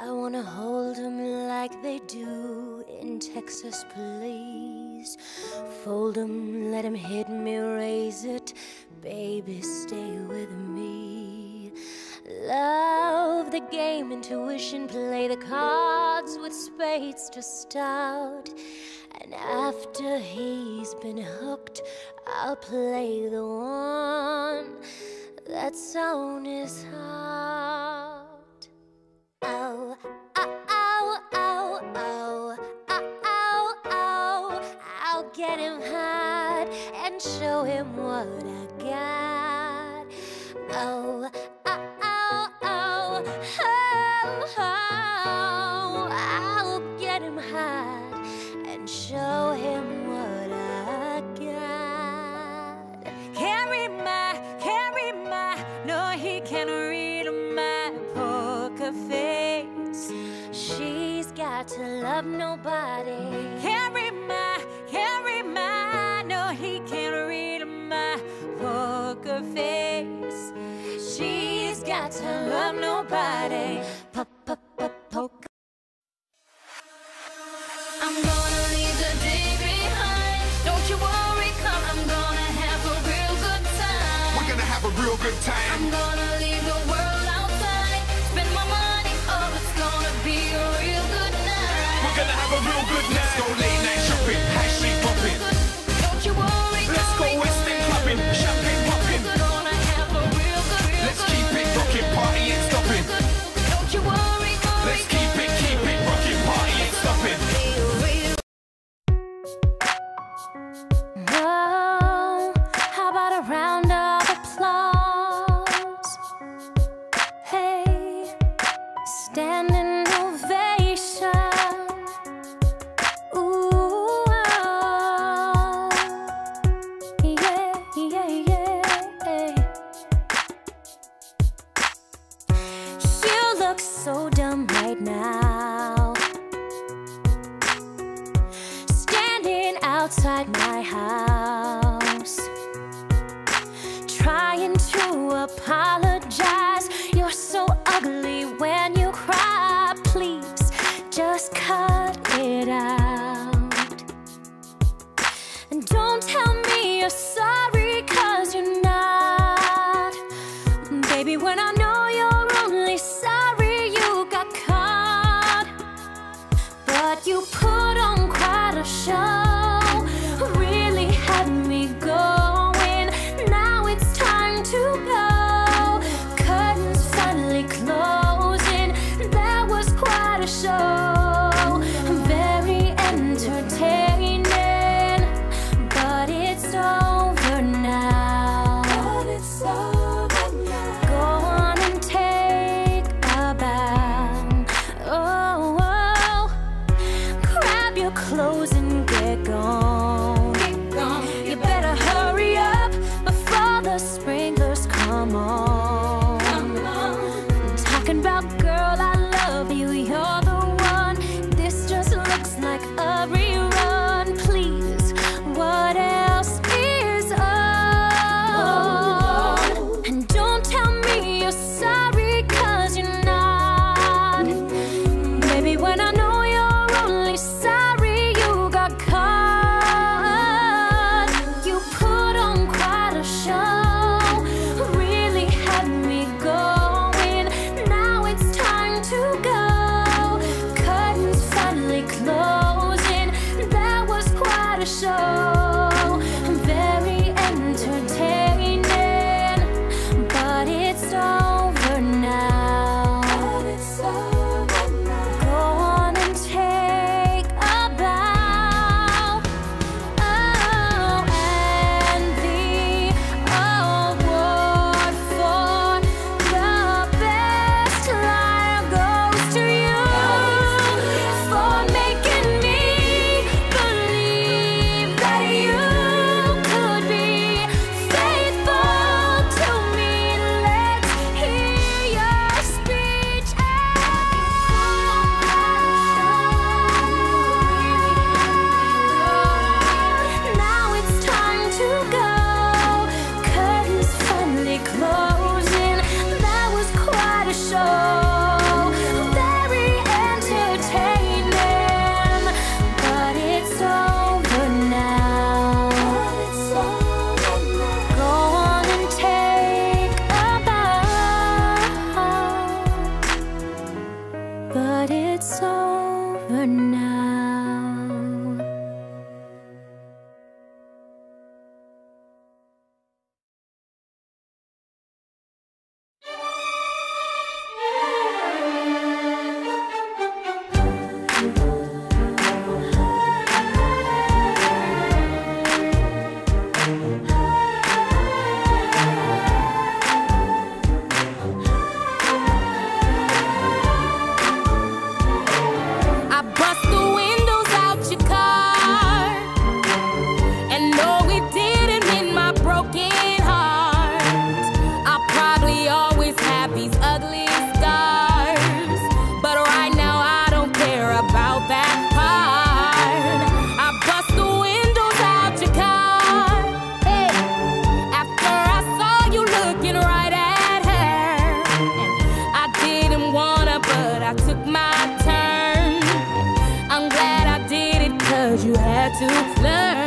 I wanna hold him like they do in Texas, please. Fold him, let him hit me, raise it. Baby, stay with me. Love the game, intuition, play the cards with spades to start. And after he's been hooked, I'll play the one that's on his heart. Oh, oh, oh, oh, oh, oh, oh, oh. I'll get him hot and show him what I got. Oh, oh, oh, oh, oh, oh. I'll get him hot and show him what I got. Carry my, no, he can't read my poker face. She's got to love nobody. Carry my, no, he can't read my poker face. She's got to love nobody. Poker. I'm gonna leave the day behind. Don't you worry, 'cause I'm gonna have a real good time. We're gonna have a real good time. I'm gonna leave the world outside. Spend my money, oh, it's gonna be a real good night. We're gonna have a real good night. Let's go late night shopping, high street popping. Don't you worry, Let's go West End clubbing, champagne popping. Gonna have a real good. Let's keep it rocking, party ain't stopping. Don't you worry, Let's keep it rocking, party ain't stopping. Oh, how about a round of applause? Hey, standing ovation. Ooh, oh, yeah, yeah, yeah. You look so dumb right now, standing outside my house, trying to apologize. You're so ugly when you cry. Please just cut it out. And don't tell me you're sorry, 'cause you're not. Baby, when I know you're only sorry you got caught. But you put on quite a show, really had me going. Now it's time to go. Curtains finally closing. That was quite a show, very entertaining. But it's over now. Go on and take a bow. Oh, oh. Grab your clothes and get gone. You better hurry up before the sprinklers come on. I'm talking about, girl, I love you, you're the one. This just looks like a rerun. Please, what else is on? And don't tell me you're sorry, 'cause you're not. Baby, when I know you're only sorry you got caught. You put on quite a show, really had me going. Now it's time forever now. You had to learn.